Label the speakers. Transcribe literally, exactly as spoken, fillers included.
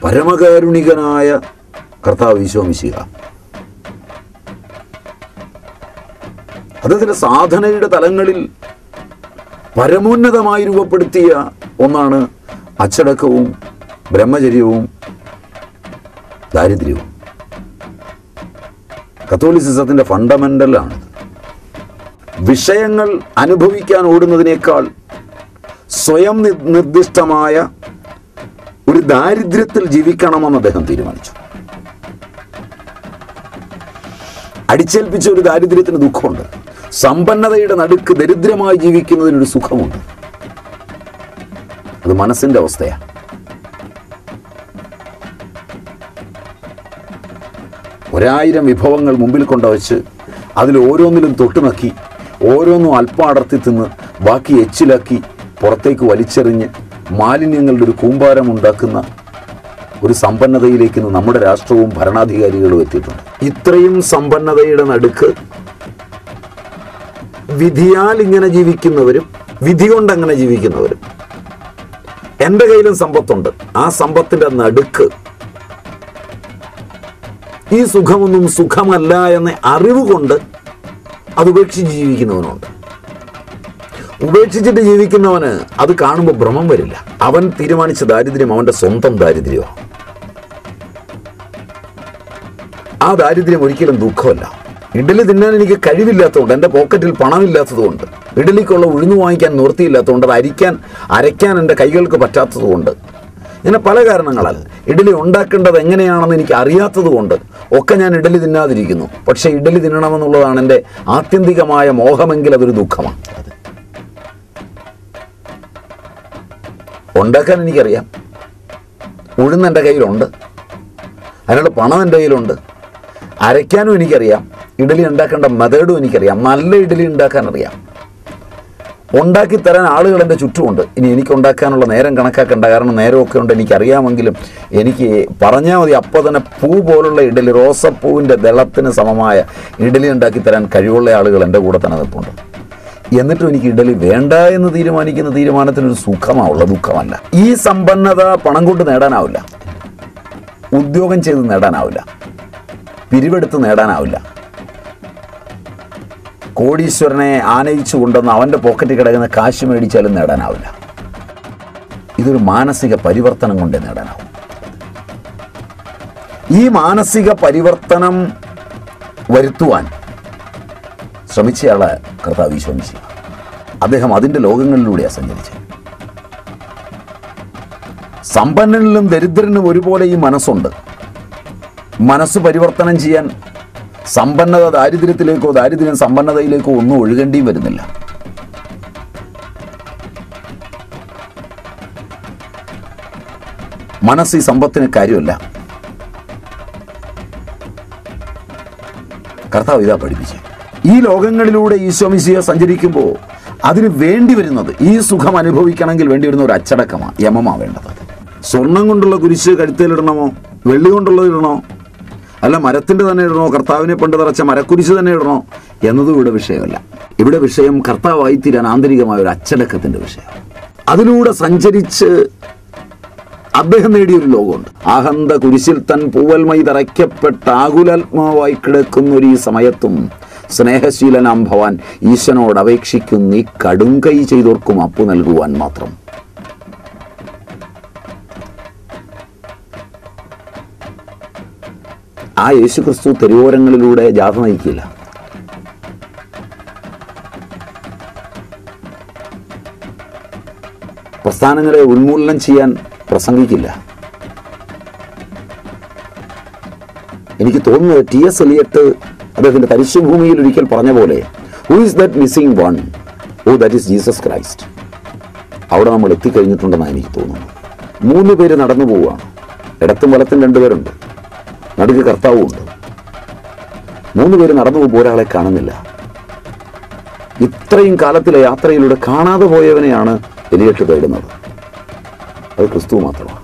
Speaker 1: പരമകാരുണികനായ കർത്താവ് ഈശോ മിശിഹ. അദ്ദേഹത്തിൻ്റെ സാധനയുടെ തലങ്ങളിൽ പരമോന്നതമായി രൂപപ്പെടുത്തിയ ഒന്നാണ് അച്ചടക്കവും ബ്രഹ്മചര്യവും ദാരിദ്ര്യവും. കത്തോലിസിസത്തിൻ്റെ ഫണ്ടമെൻ്റലാണ്. വിഷയങ്ങൾ അനുഭവിക്കാൻ ഓടുന്നതിനേക്കാൾ സ്വയം നിർദ്ദിഷ്ടമായ ഒരു ദാരിദ്ര്യത്തിൽ ജീവിക്കണമെന്ന് അദ്ദേഹം തീരുമാനിച്ചു. അടിച്ചേൽപ്പിച്ച ഒരു ദാരിദ്ര്യത്തിന് ദുഃഖമുണ്ട്. സമ്പന്നതയുടെ നടുക്ക് ദരിദ്രമായി ജീവിക്കുന്നതിനൊരു സുഖമുണ്ട്. അത് മനസ്സിൻ്റെ അവസ്ഥയാണ്. ഒരായിരം വിഭവങ്ങൾ മുമ്പിൽ കൊണ്ടുവച്ച് അതിൽ ഓരോന്നിലും തൊട്ടുനക്കി ഓരോന്നും അല്പം അടർത്തി തിന്ന് ബാക്കി എച്ചിലാക്കി പുറത്തേക്ക് വലിച്ചെറിഞ്ഞ് മാലിന്യങ്ങളുടെ ഒരു കൂമ്പാരം ഉണ്ടാക്കുന്ന ഒരു സമ്പന്നതയിലേക്ക് നമ്മുടെ രാഷ്ട്രവും ഭരണാധികാരികളും എത്തിയിട്ടുണ്ട്. ഇത്രയും സമ്പന്നതയുടെ നടുക്ക് വിധിയാൽ ഇങ്ങനെ ജീവിക്കുന്നവരും വിധി കൊണ്ട് അങ്ങനെ ജീവിക്കുന്നവരും. എൻ്റെ കയ്യിലും സമ്പത്തുണ്ട്. ആ സമ്പത്തിൻ്റെ നടുക്ക് ഈ സുഖമൊന്നും സുഖമല്ല എന്ന അറിവ് കൊണ്ട് അത് ഉപേക്ഷിച്ച് ജീവിക്കുന്നവനുണ്ട്. ഉപേക്ഷിച്ചിട്ട് ജീവിക്കുന്നവന് അത് കാണുമ്പോൾ ഭ്രമം വരില്ല. അവൻ തീരുമാനിച്ച ദാരിദ്ര്യം അവൻ്റെ സ്വന്തം ദാരിദ്ര്യമാണ്. ആ ദാരിദ്ര്യം ഒരിക്കലും ദുഃഖമല്ല. ഇഡലി തിന്നാൻ എനിക്ക് കഴിവില്ലാത്തതുകൊണ്ട്, എൻ്റെ പോക്കറ്റിൽ പണമില്ലാത്തതുകൊണ്ട്, ഇഡലിക്കുള്ള ഉഴുന്നു വാങ്ങിക്കാൻ നിവൃത്തിയില്ലാത്തതുകൊണ്ട്, അത് അരിക്കാൻ അരയ്ക്കാൻ എൻ്റെ കൈകൾക്ക് പറ്റാത്തതുകൊണ്ട്, ഇങ്ങനെ പല കാരണങ്ങളാൽ ഇഡലി ഉണ്ടാക്കേണ്ടത് എങ്ങനെയാണെന്ന് എനിക്ക് അറിയാത്തതുകൊണ്ട് ഒക്കെ ഞാൻ ഇഡലി തിന്നാതിരിക്കുന്നു. പക്ഷേ ഇഡലി തിന്നണമെന്നുള്ളതാണ് എൻ്റെ ആത്യന്തികമായ മോഹമെങ്കിൽ അതൊരു ദുഃഖമാണ്. ഉണ്ടാക്കാൻ എനിക്കറിയാം, ഉഴുന്ന് എൻ്റെ കയ്യിലുണ്ട്, അതിനുള്ള പണം എൻ്റെ കയ്യിലുണ്ട്, അരയ്ക്കാനും എനിക്കറിയാം, ഇഡലി ഉണ്ടാക്കേണ്ട മെത്തേഡും എനിക്കറിയാം, നല്ല ഇഡലി ഉണ്ടാക്കാൻ അറിയാം, ഉണ്ടാക്കി തരാൻ ആളുകൾ എൻ്റെ ചുറ്റുമുണ്ട്. ഇനി എനിക്ക് ഉണ്ടാക്കാനുള്ള നേരം കണക്കാക്കേണ്ട, കാരണം നേരമൊക്കെ ഉണ്ട്, എനിക്കറിയാമെങ്കിലും എനിക്ക് പറഞ്ഞാൽ മതി അപ്പോൾ തന്നെ പൂ പോലുള്ള ഇഡലി, റോസപ്പൂവിൻ്റെ ദളത്തിന് സമമായ ഇഡലി ഉണ്ടാക്കി തരാൻ കഴിവുള്ള ആളുകൾ എൻ്റെ കൂടെ തന്നെ നിൽപ്പുണ്ട്. എന്നിട്ടും എനിക്ക് ഇഡലി വേണ്ട എന്ന് തീരുമാനിക്കുന്ന തീരുമാനത്തിനൊരു സുഖമാവുള്ള ദുഃഖമല്ല. ഈ സമ്പന്നത പണം കൊണ്ട് നേടാനാവില്ല, ഉദ്യോഗം ചെയ്ത് നേടാനാവില്ല, പിരിവെടുത്ത് നേടാനാവില്ല, കോടീശ്വരനെ ആനയിച്ചു കൊണ്ടുവന്ന് അവൻ്റെ പോക്കറ്റിൽ കിടക്കുന്ന കാശ് മേടിച്ചാലും നേടാനാവില്ല. ഇതൊരു മാനസിക പരിവർത്തനം കൊണ്ടേ നേടാനാവും. ഈ മാനസിക പരിവർത്തനം വരുത്തുവാൻ ശ്രമിച്ചയാളെ കർത്താവ് ഈശോ മിശിഹ. അദ്ദേഹം അതിൻ്റെ ലോകങ്ങളിലൂടെയാണ് സഞ്ചരിച്ചത്. സമ്പന്നനിലും ദരിദ്രനും ഒരുപോലെ ഈ മനസ്സുണ്ട്. മനസ്സ് പരിവർത്തനം ചെയ്യാൻ സമ്പന്നത ദാരിദ്ര്യത്തിലേക്കോ ദാരിദ്ര്യം സമ്പന്നതയിലേക്കോ ഒന്നും ഒഴുകേണ്ടിയും വരുന്നില്ല. മനസ്സ് ഈ സമ്പത്തിന് കാര്യമല്ല. കർത്താവ് ഇതാ പഠിപ്പിച്ചത്. ഈ ലോകങ്ങളിലൂടെ ഈശോ മിശിഹ സഞ്ചരിക്കുമ്പോൾ അതിന് വേണ്ടി വരുന്നത്, ഈ സുഖം അനുഭവിക്കണമെങ്കിൽ വേണ്ടി വരുന്ന ഒരു അച്ചടക്കമാണ്, യമമാണ് വേണ്ടത്. സ്വർണം കൊണ്ടുള്ള കുരിശ് കഴുത്തേലിടണമോ, വെള്ളി കൊണ്ടുള്ളത് ഇടണോ, അല്ല മരത്തിൻ്റെ തന്നെ ഇടണോ, കർത്താവിനെ പണ്ട് തറച്ച മരക്കുരിശ് തന്നെ ഇടണോ എന്നതും ഇവിടെ വിഷയമല്ല. ഇവിടെ വിഷയം കർത്താവായിത്തീരാൻ ആന്തരികമായ ഒരു അച്ചടക്കത്തിൻ്റെ വിഷയം. അതിലൂടെ സഞ്ചരിച്ച് അദ്ദേഹം നേടിയൊരു ലോകമുണ്ട്. ആഹന്ത കുരിശിൽ തൻ പൂവൽമൈ തറയ്ക്കപ്പെട്ട ആകുലാത്മാവായി കിടക്കുന്നൊരു ഈ സമയത്തും സ്നേഹശീലനാം ഭവാൻ ഈശ്വരനോട് അപേക്ഷിക്കുന്ന ഈ കടുംകൈ ചെയ്തോർക്കും അപ്പു നൽകുവാൻ മാത്രം. ആ യേശു ക്രിസ്തു തെരുവോരങ്ങളിലൂടെ ജാഥ നയിക്കില്ല. പ്രസ്ഥാനങ്ങളെ ഉന്മൂലനം ചെയ്യാൻ പ്രസംഗിക്കില്ല. എനിക്ക് തോന്നുന്നത് ടി എസ് എലിയട്ട് അദ്ദേഹത്തിന്റെ തരിശുഭൂമിയിൽ ഒരിക്കൽ പറഞ്ഞ പോലെ, who is that missing one? Oh, that is Jesus Christ. അവിടെ നമ്മൾ എത്തിക്കഴിഞ്ഞിട്ടുണ്ടെന്നാണ് എനിക്ക് തോന്നുന്നത്. മൂന്ന് പേര് നടന്നു പോവുകയാണ്. ഇടത്തും വലത്തും രണ്ടുപേരുണ്ട്, നടുക്ക് കർത്താവും ഉണ്ട്. മൂന്ന് പേര് നടന്നു പോകുമ്പോൾ ഒരാളെ കാണുന്നില്ല. ഇത്രയും കാലത്തിലെ യാത്രയിലൂടെ കാണാതെ പോയവനെയാണ് എലിയട്ട് തേടുന്നത്. അത് ക്രിസ്തു മാത്രമാണ്.